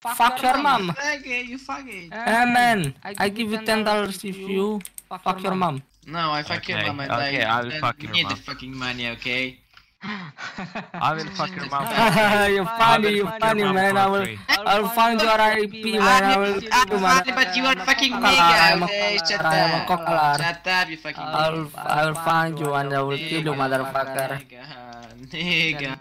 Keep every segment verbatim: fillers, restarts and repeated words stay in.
Fuck, fuck your mom. Faggot, you faggot. Hey man, I give you ten dollars if you fuck your mom. No, I fuck Okay, your mom and okay, I, I will then fuck you your need mom. the fucking money, okay? I will fuck your mom. You're funny, you're funny man. I will, I'll find your I P man. I will kill you man. funny, but you are fucking I'm nigga, a okay? Shut I am a up. cockler. Shut up, you fucking I'll, I'll find you and I will kill you, motherfucker. Nigga, nigga.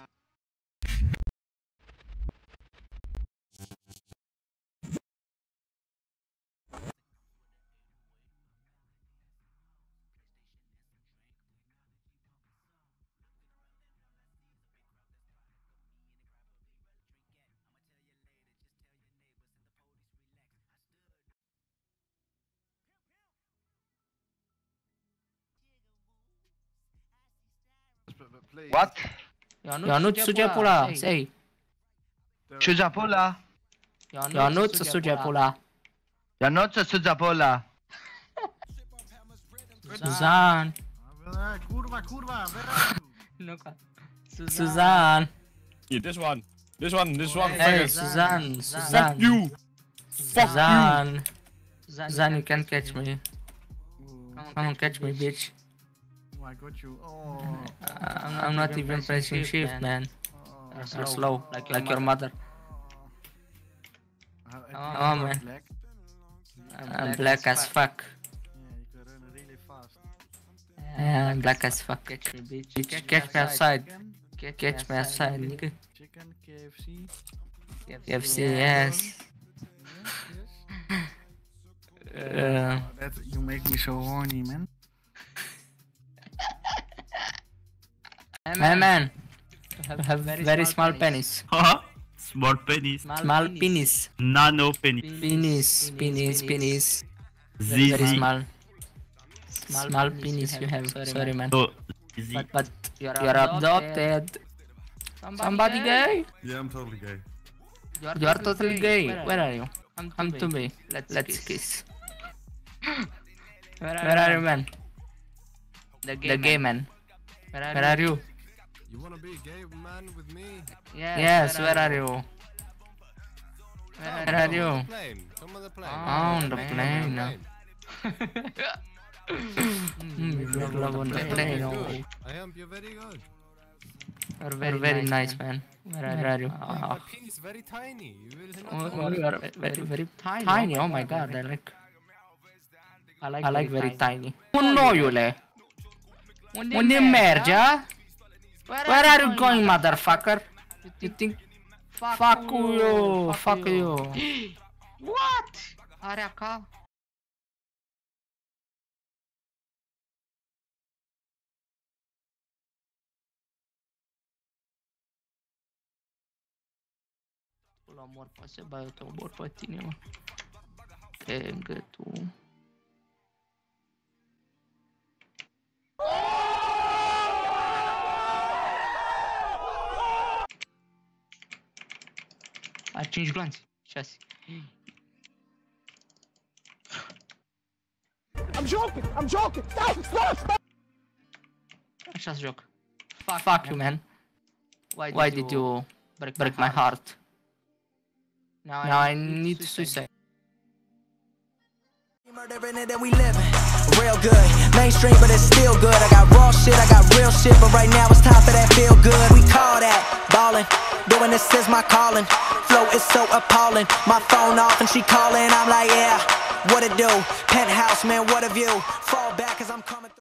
What? Ionut suge pula, sei. Suja pula? Ionut suge pula. Ionut suja pula. Suzan. Kurwa, kurwa, where are you? Suzan. Yeah, this one. This one, this one. Hey, faggot. Suzan. Fuck Suzan. you. Suzan. Suzan, you can't catch me. Come on, catch me, bitch. Oh, I got you. Oh, I'm, I'm not even pressing shift, man. oh. You're slow, like, like your mother. Uh, Oh, man. Black. I'm black as fuck. Yeah, you can run really fast. Yeah, I'm black as fuck. Catch me, bitch. Catch me outside. Catch me outside, nigga. Chicken, K F C. K F C, yes. Uh, Oh, that, you make me so horny, man. Hey man, I have very small penis. Haha, small penis, Small penis. nano penis, Penis, penis, penis. zizi. Very small. Small penis you have. Sorry man. So, zizi. But but you're adopted. Somebody gay? Yeah, I'm totally gay. You are totally gay. Where are you? Come to me. Let's let's kiss. Where are you, man? The gay man. Where are you? You wanna be a gay man with me? Yes. Where are you? Where are you? Plane. Come on the plane. On the plane. Mm, you look love on the plane. Oh. I am. You're very good. You're very very nice man. Where are you? My penis is very tiny. You will not Oh, you are very very tiny. Oh my god, I like. I like, I like very tiny. Un noiule. Unde merge, ah? Where are you going, motherfucker? You think? Fuck you, fuck you. What? Are ca? Pula mor pe se bai, eu te omor pe tine, mă. Că tu. Ai cinci glanți, șase. I'm joking! I'm joking! Stop! Stop! Stop! Așa-ți joc. Fuck, Fuck you, man. Why did, Why did you, you break, break my heart? Now, now I need suicide. Murdering it and we living real good. Mainstream, but it's still good. I got raw shit, I got real shit, but right now it's time for that feel good. We call that ballin'. Doing this is my calling. Flow is so appalling. My phone off and she calling. I'm like, yeah, what it do? Penthouse, man, what a view. Fall back cause I'm coming through.